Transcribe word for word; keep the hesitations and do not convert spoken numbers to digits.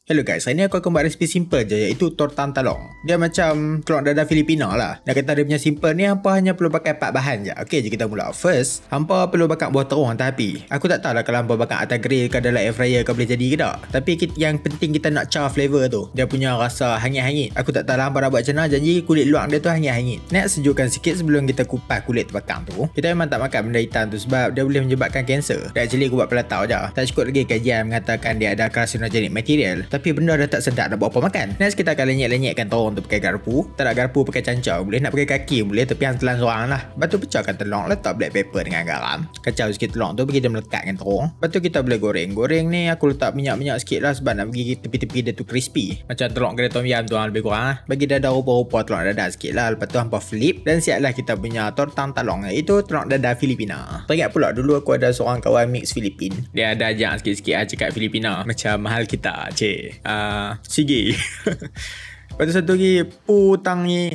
Hello guys, hari ni aku akan buat resipi simple je, iaitu tortang talong. Dia macam telur dadah Filipina lah. Nak kata dia punya simple ni, hampa hanya perlu pakai empat bahan je. Okey, jom kita mula. First, hampa perlu bakar buah terung atas api. Aku tak tahu lah kalau hampa bakar atas grill ke dalam air fryer ke boleh jadi ke tak. Tapi kita, yang penting kita nak char flavor tu. Dia punya rasa hangit-hangit. Aku tak tahu lah hampa nak buat macam mana, janji kulit luar dia tu hangit-hangit. Nak sejukkan sikit sebelum kita kupas kulit terbakar tu. Kita memang tak makan benda hitam tu sebab dia boleh menyebabkan kanser. Dan actually aku buat pelatau je. Tak cukup lagi kajian mengatakan dia ada carcinogenic material. Tapi benda dah tak sedap nak buat apa makan. Next kita akan lenyek-lenyekkan telur tu pakai garpu. Tak nak garpu pakai cancau boleh, nak pakai kaki boleh, tapi yang telan seorang lah. Lepas tu pecahkan telur, letak black pepper dengan garam. Kacau sikit telur tu bagi dia melekatkan telur. Lepas tu kita boleh goreng. Goreng ni aku letak minyak-minyak sikit lah sebab nak bagi tepi-tepi dia tu crispy. Macam telur kedai tom yam tu lebih kurang lah. Bagi dadah rupa-rupa telur dadah sikit lah. Lepas tu hampa flip dan siaplah kita punya tortang talong, iaitu telur dadah Filipina. Teringat pula dulu aku ada seorang kawan mix Filipin. Dia ada ajak sikit-sikit lah cakap Filipina. Macam mahal kita cik. Uh, Sige. Lepas tu satu lagi putang ni